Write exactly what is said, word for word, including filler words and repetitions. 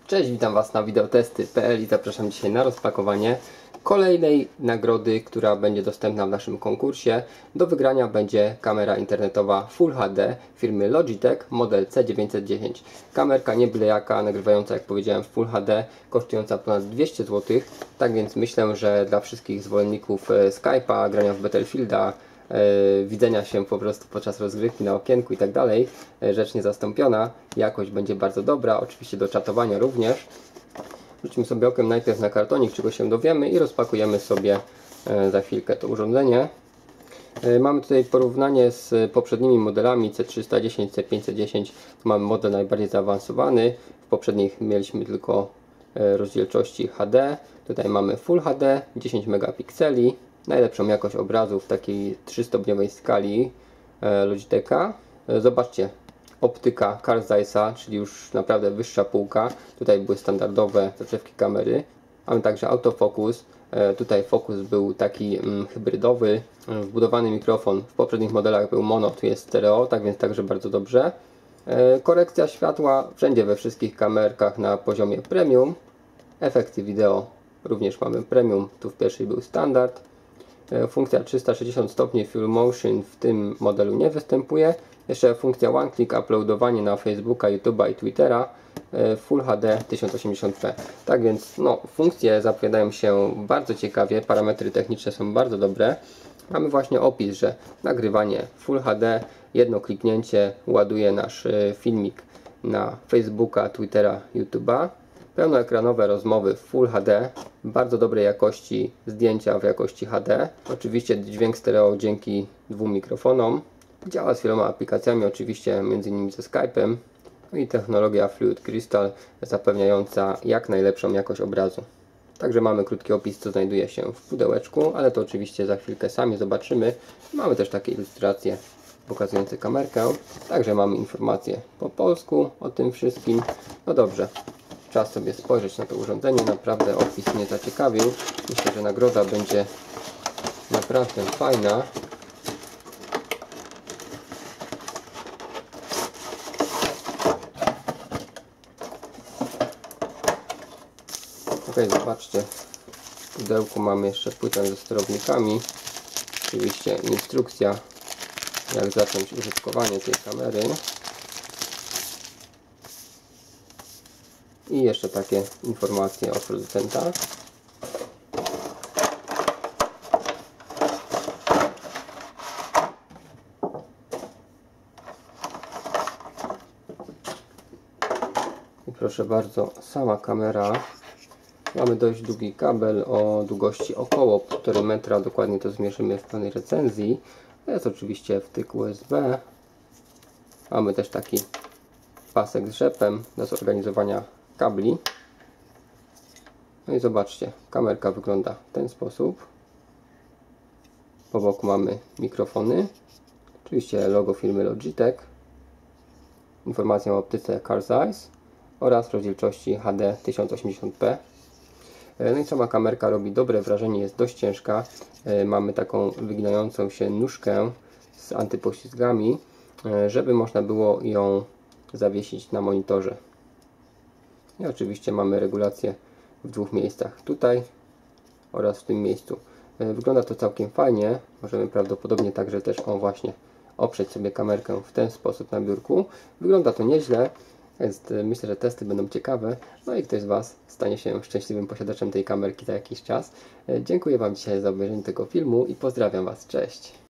Cześć, witam Was na wideotesty kropka p l i zapraszam dzisiaj na rozpakowanie kolejnej nagrody, która będzie dostępna w naszym konkursie. Do wygrania będzie kamera internetowa Full H D firmy Logitech model C dziewięćset dziesięć. Kamerka nie byle jaka, nagrywająca, jak powiedziałem, w Full H D, kosztująca ponad dwieście złotych. Tak więc myślę, że dla wszystkich zwolenników Skype'a, grania w Battlefielda, Yy, widzenia się po prostu podczas rozgrywki na okienku i tak dalej, yy, rzecz niezastąpiona. Jakość będzie bardzo dobra, oczywiście do czatowania również. Rzucimy sobie okiem najpierw na kartonik, czego się dowiemy, i rozpakujemy sobie yy, za chwilkę to urządzenie. Yy, mamy tutaj porównanie z poprzednimi modelami C trzysta dziesięć, C pięćset dziesięć. Tu mamy model najbardziej zaawansowany. W poprzednich mieliśmy tylko yy, rozdzielczości H D. Tutaj mamy Full H D, dziesięć megapikseli. Najlepszą jakość obrazu w takiej trzystopniowej skali e, Logitecha. E, zobaczcie, optyka Carl Zeissa, czyli już naprawdę wyższa półka. Tutaj były standardowe zaczepki kamery. Mamy także autofokus. E, tutaj fokus był taki mm, hybrydowy. E, wbudowany mikrofon w poprzednich modelach był mono, tu jest stereo, tak więc także bardzo dobrze. E, korekcja światła wszędzie we wszystkich kamerkach na poziomie premium. Efekty wideo również mamy premium, tu w pierwszej był standard. Funkcja trzysta sześćdziesiąt stopni Full Motion w tym modelu nie występuje. Jeszcze funkcja One Click uploadowanie na Facebooka, YouTube'a i Twittera, Full H D tysiąc osiemdziesiąt p. Tak więc no, funkcje zapowiadają się bardzo ciekawie, parametry techniczne są bardzo dobre. Mamy właśnie opis, że nagrywanie Full H D, jedno kliknięcie ładuje nasz filmik na Facebooka, Twittera, YouTube'a. Pełnoekranowe rozmowy w Full H D, bardzo dobrej jakości zdjęcia w jakości H D. Oczywiście dźwięk stereo dzięki dwóm mikrofonom. Działa z wieloma aplikacjami, oczywiście między innymi ze Skype'em. No i technologia Fluid Crystal zapewniająca jak najlepszą jakość obrazu. Także mamy krótki opis, co znajduje się w pudełeczku, ale to oczywiście za chwilkę sami zobaczymy. Mamy też takie ilustracje pokazujące kamerkę. Także mamy informacje po polsku o tym wszystkim. No dobrze. Czas sobie spojrzeć na to urządzenie. Naprawdę opis mnie zaciekawił. Myślę, że nagroda będzie naprawdę fajna. Ok, zobaczcie. W pudełku mamy jeszcze płytę ze sterownikami. Oczywiście instrukcja, jak zacząć użytkowanie tej kamery. I jeszcze takie informacje od producenta. I proszę bardzo, sama kamera. Mamy dość długi kabel o długości około półtora metra. Dokładnie to zmierzymy w pełnej recenzji. To jest oczywiście wtyk U S B. Mamy też taki pasek z rzepem do zorganizowania kabli. No i zobaczcie, kamerka wygląda w ten sposób. Po boku mamy mikrofony, oczywiście logo firmy Logitech, informacja o optyce Carl Zeiss oraz rozdzielczości H D tysiąc osiemdziesiąt p. No i sama kamerka robi dobre wrażenie, jest dość ciężka. Mamy taką wyginającą się nóżkę z antypoślizgami, żeby można było ją zawiesić na monitorze. I oczywiście mamy regulację w dwóch miejscach, tutaj oraz w tym miejscu. Wygląda to całkiem fajnie. Możemy prawdopodobnie także też o właśnie oprzeć sobie kamerkę w ten sposób na biurku. Wygląda to nieźle, więc myślę, że testy będą ciekawe. No i ktoś z Was stanie się szczęśliwym posiadaczem tej kamerki za jakiś czas. Dziękuję Wam dzisiaj za obejrzenie tego filmu i pozdrawiam Was. Cześć!